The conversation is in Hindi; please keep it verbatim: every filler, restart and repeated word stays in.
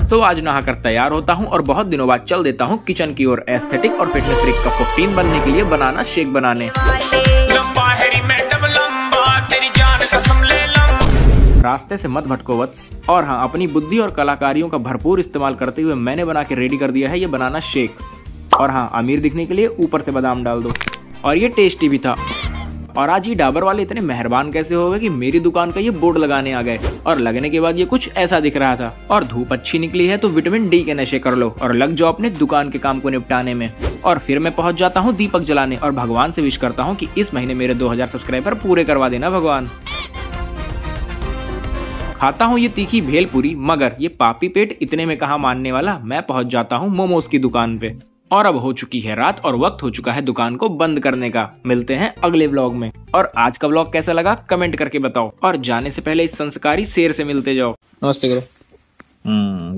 तो आज नहाकर तैयार होता हूँ और बहुत दिनों बाद चल देता हूँ किचन की ओर एस्थेटिक और फिटनेस फ्रीक का फोर्टीन बनने के लिए बनाना शेक बनाने। रास्ते से मत भटको वत्स। और हाँ, अपनी बुद्धि और कलाकारियों का भरपूर इस्तेमाल करते हुए मैंने बना के रेडी कर दिया है ये बनाना शेक। और हाँ, अमीर दिखने के लिए ऊपर से बादाम डाल दो। और ये टेस्टी भी था। और आज ये डाबर वाले इतने मेहरबान कैसे हो गए कि मेरी दुकान का ये बोर्ड लगाने आ गए। और लगने के बाद ये कुछ ऐसा दिख रहा था। और धूप अच्छी निकली है तो विटामिन डी के नशे कर लो और लग जाओ अपने दुकान के काम को निपटाने में। और फिर मैं पहुंच जाता हूँ दीपक जलाने और भगवान से विश करता हूँ कि इस महीने मेरे दो हजार सब्सक्राइबर पूरे करवा देना भगवान। खाता हूँ ये तीखी भेलपुरी, मगर ये पापी पेट इतने में कहाँ मानने वाला। मैं पहुंच जाता हूँ मोमोज की दुकान पे। और अब हो चुकी है रात और वक्त हो चुका है दुकान को बंद करने का। मिलते हैं अगले व्लॉग में। और आज का व्लॉग कैसा लगा कमेंट करके बताओ। और जाने से पहले इस संस्कारी शेर से मिलते जाओ। नमस्ते करो।